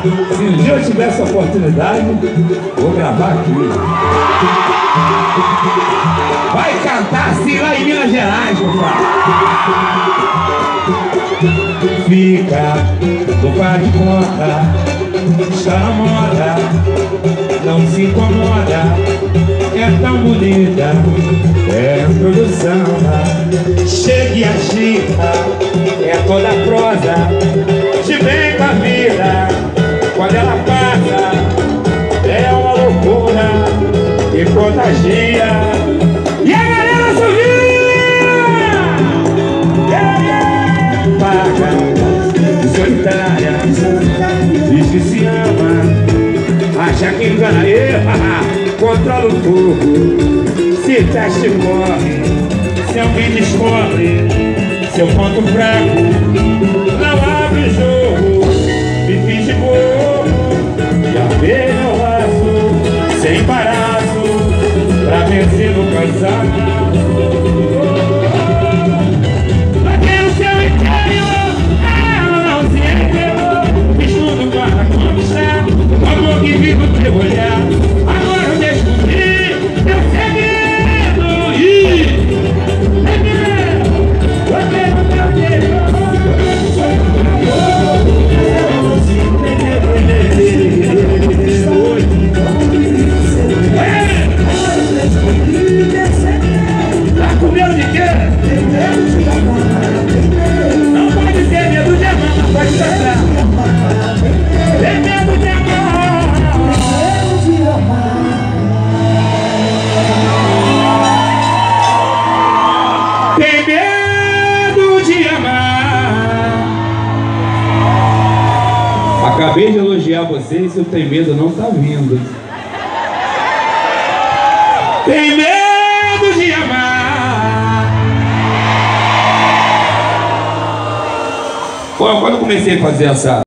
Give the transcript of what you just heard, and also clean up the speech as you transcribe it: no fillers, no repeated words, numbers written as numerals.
Se um dia eu tiver essa oportunidade, vou gravar aqui. Vai cantar assim lá em Minas Gerais, compadre. Fica, não faz de conta, está na moda, não se incomoda, é tão bonita, é produção. Chega e agita, é toda prosa, de bem com a vida, quando ela passa, é uma loucura que contagia. E a galera subia! Paga, solitária, diz que se ama, acha que engana eu, controla o fogo, se teste morre, se alguém descobre seu ponto fraco, não abre o jogo, me finge bobo, já veio meu laço, sem embaraço, pra vencer no cansado. Olhar, agora eu descobri meu segredo e tá com medo de quê? Não pode ter medo de amar, não pode tratar. Tem medo de amar. Tem medo de amar. Acabei de elogiar vocês e o tem medo não tá vindo. Tem medo de amar. Bom, quando eu comecei a fazer essa